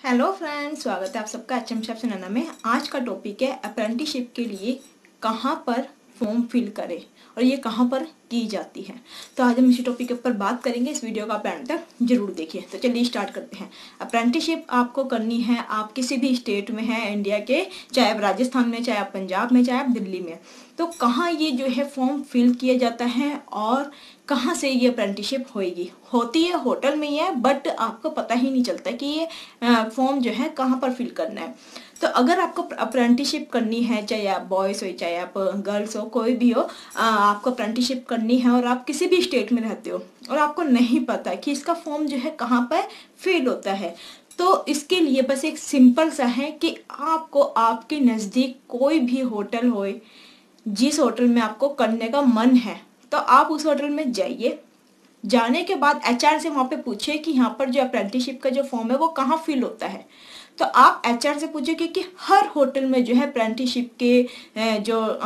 Hello friends, स्वागत है आप सबका एचएम शेफ सुनैना में। आज का टॉपिक है अप्रेंटिसशिप के लिए कहाँ पर फॉर्म फिल करें और ये कहाँ पर की जाती है। तो आज हम इसी टॉपिक के ऊपर बात करेंगे। इस वीडियो का आप एंड तक जरूर देखिए। तो चलिए स्टार्ट करते हैं। अप्रेंटिसशिप आपको करनी है, आप किसी भी स्टेट में हैं इंडिया के, चाहे आप राजस्थान में, चाहे आप पंजाब में, चाहे आप दिल्ली में। तो कहाँ ये जो है फॉर्म फिल किया जाता है और कहाँ से ये अप्रेंटिसशिप होती है होटल में ही है, बट आपको पता ही नहीं चलता कि ये फॉर्म जो है कहाँ पर फिल करना है। तो अगर आपको अप्रेंटिसशिप करनी है, चाहे आप बॉयज़ हो चाहे आप गर्ल्स हो, कोई भी हो, आपको अप्रेंटिसशिप करनी है और आप किसी भी स्टेट में रहते हो और आपको नहीं पता कि इसका फॉर्म जो है कहाँ पर फिल होता है, तो इसके लिए बस एक सिंपल सा है कि आपको आपके नज़दीक कोई भी होटल हो, जिस होटल में आपको करने का मन है तो आप उस होटल में जाइए। जाने के बाद एचआर से वहाँ पे पूछिए कि यहाँ पर जो अप्रेंटिसशिप का जो फॉर्म है वो कहाँ फिल होता है। तो आप एचआर से पूछिए क्योंकि हर होटल में जो है अप्रेंटिसशिप के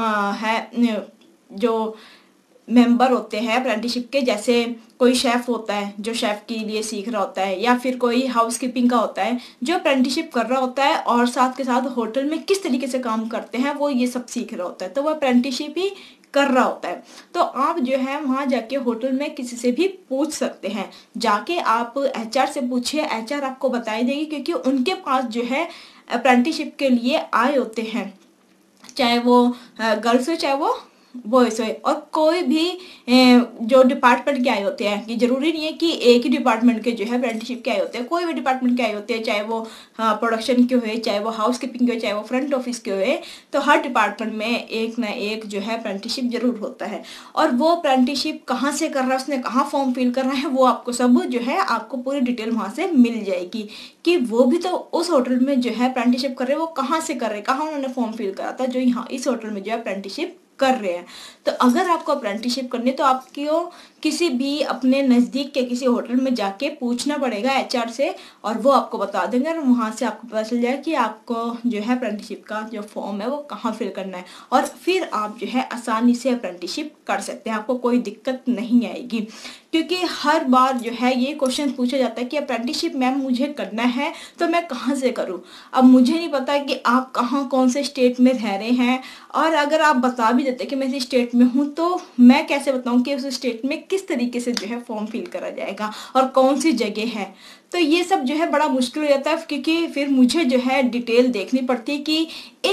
जो मेंबर होते हैं अप्रेंटिसशिप के, जैसे कोई शेफ़ होता है जो शेफ़ के लिए सीख रहा होता है, या फिर कोई हाउस कीपिंग का होता है जो अप्रेंटिसशिप कर रहा होता है और साथ के साथ होटल में किस तरीके से काम करते हैं वो ये सब सीख रहा होता है, तो वो अप्रेंटिसशिप ही कर रहा होता है। तो आप जो है वहाँ जाके होटल में किसी से भी पूछ सकते हैं। जाके आप एचआर से पूछिए, एचआर आपको बताई देगी क्योंकि उनके पास जो है अप्रेंटिसशिप के लिए आए होते हैं, चाहे वो गर्ल्स हो चाहे वो बॉयज़ हो, और कोई भी जो डिपार्टमेंट के आए होते हैं, कि जरूरी नहीं है कि एक ही डिपार्टमेंट के जो है अप्रेंटिसशिप के आए होते हैं, कोई भी डिपार्टमेंट के आए होते हैं, चाहे वो प्रोडक्शन के हुए, चाहे वो हाउस कीपिंग के हो, चाहे वो फ्रंट ऑफिस के हुए। तो हर डिपार्टमेंट में एक ना एक जो है अप्रेंटिसशिप जरूर होता है। और वो अप्रेंटिसशिप कहाँ से कर रहा है, उसने कहाँ फॉर्म फिल कर रहा है, वो आपको सब जो है आपको पूरी डिटेल वहाँ से मिल जाएगी कि वो भी तो उस होटल में जो है अप्रेंटिसशिप कर रहे हैं, वो कहाँ से कर रहे हैं, कहाँ उन्होंने फॉर्म फिल करा था जो यहाँ इस होटल में जो है अप्रेंटिसशिप कर रहे हैं। तो अगर आपको अप्रेंटिसशिप करनी है तो आपको किसी भी अपने नज़दीक के किसी होटल में जाके पूछना पड़ेगा एचआर से, और वो आपको बता देंगे और वहाँ से आपको पता चल जाएगा कि आपको जो है अप्रेंटिसशिप का जो फॉर्म है वो कहाँ फिल करना है, और फिर आप जो है आसानी से अप्रेंटिसशिप कर सकते हैं, आपको कोई दिक्कत नहीं आएगी। क्योंकि हर बार जो है ये क्वेश्चन पूछा जाता है कि अप्रेंटिसशिप मैम मुझे करना है तो मैं कहाँ से करूँ। अब मुझे नहीं पता कि आप कहाँ कौन से स्टेट में रह रहे हैं, और अगर आप बता भी देते कि मैं इस स्टेट में हूँ तो मैं कैसे बताऊँ कि उस स्टेट में किस तरीके से जो है फॉर्म फिल करा जाएगा और कौन सी जगह है। तो ये सब जो है बड़ा मुश्किल हो जाता है, क्योंकि फिर मुझे जो है डिटेल देखनी पड़ती है कि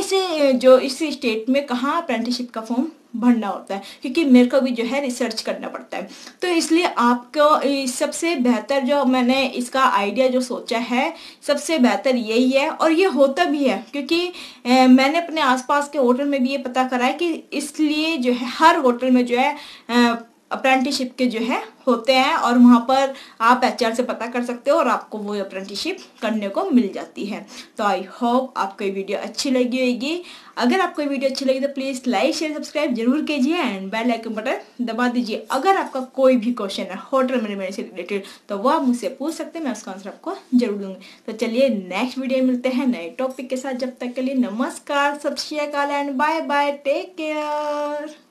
इस स्टेट में कहाँ अप्रेंटिसशिप का फॉर्म भरना होता है, क्योंकि मेरे को भी जो है रिसर्च करना पड़ता है। तो इसलिए आपको सबसे बेहतर जो मैंने इसका आइडिया जो सोचा है, सबसे बेहतर यही है, और ये होता भी है क्योंकि मैंने अपने आसपास के होटल में भी ये पता करा है कि इसलिए जो है हर होटल में जो है अप्रेंटिसशिप के जो है होते हैं, और वहाँ पर आप एचआर से पता कर सकते हो और आपको वो अप्रेंटिसशिप करने को मिल जाती है। तो आई होप आपको ये वीडियो अच्छी लगी होगी। अगर आपको ये वीडियो अच्छी लगी तो प्लीज़ लाइक शेयर सब्सक्राइब जरूर कीजिए एंड बेल आइकन बटन दबा दीजिए। अगर आपका कोई भी क्वेश्चन है होटल मैनेजमेंट से रिलेटेड तो वो आप मुझसे पूछ सकते हैं, मैं उसका आंसर आपको जरूर दूंगी। तो चलिए नेक्स्ट वीडियो में मिलते हैं नए टॉपिक के साथ। जब तक के लिए नमस्कार, Sat Sri Akal and bye bye, take care.